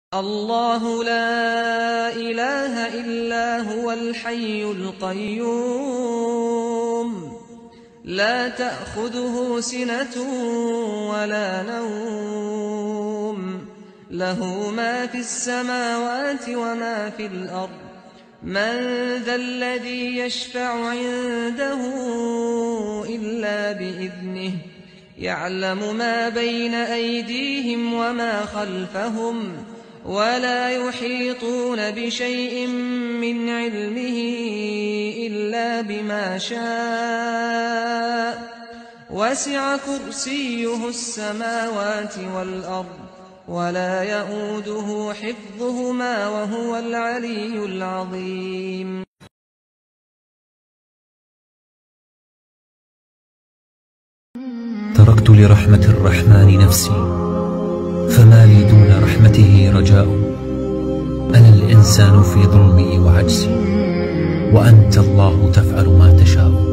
الله لا إله إلا هو الحي القيوم لا تأخذه سنة ولا نوم له ما في السماوات وما في الأرض من ذا الذي يشفع عنده إلا بإذنه يعلم ما بين أيديهم وما خلفهم ولا يحيطون بشيء من علمه إلا بما شاء وسع كرسيه السماوات والأرض ولا يؤوده حفظهما وهو العلي العظيم. تركت لرحمة الرحمن نفسي فما لي دون رحمته رجاء. أنا الإنسان في ظلمي وعجزي وأنت الله تفعل ما تشاء.